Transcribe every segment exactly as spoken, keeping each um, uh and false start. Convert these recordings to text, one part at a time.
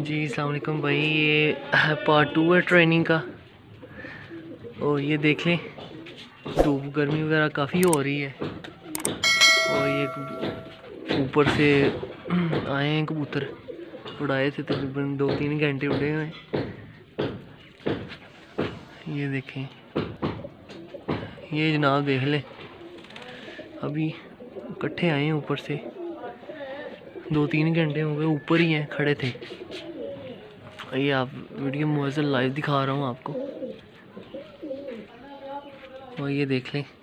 जी अस्सलाम वालेकुम भाई, ये पार्ट टू है ट्रेनिंग का। और ये देख लें, धूप गर्मी वगैरह काफ़ी हो रही है। और ये ऊपर से आए हैं कबूतर, उड़ाए थे तकरीबन दो तीन घंटे उड़े हुए। ये देखें, ये जनाब देख लें, अभी इकट्ठे आए हैं ऊपर से, दो तीन घंटे हो गए ऊपर ही हैं, खड़े थे। ये आप वीडियो मुअज़्ज़ल लाइव दिखा रहा हूँ आपको। और ये देख लें,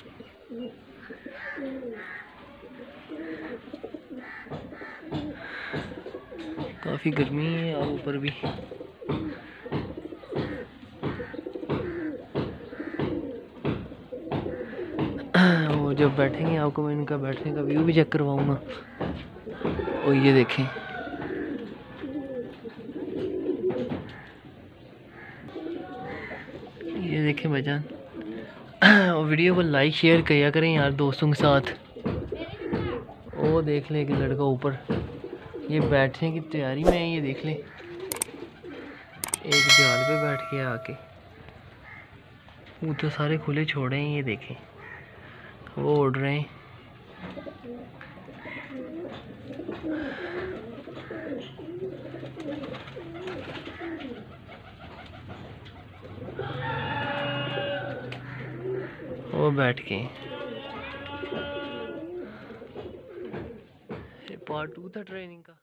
काफ़ी गर्मी है और ऊपर भी। और जब बैठेंगे आपको मैं इनका बैठने का व्यू भी चेक करवाऊँगा। और ये देखें, ये देखें भाईजान। और वीडियो को लाइक शेयर किया करें यार दोस्तों के साथ। वो देख लें कि लड़का ऊपर ये बैठने की तैयारी में है। ये देख लें, एक जाल पे बैठ के आके वो तो सारे खुले छोड़े हैं। ये देखें, वो उड़ रहे हैं। वो बैठ के, पार्ट टू था ट्रेनिंग का।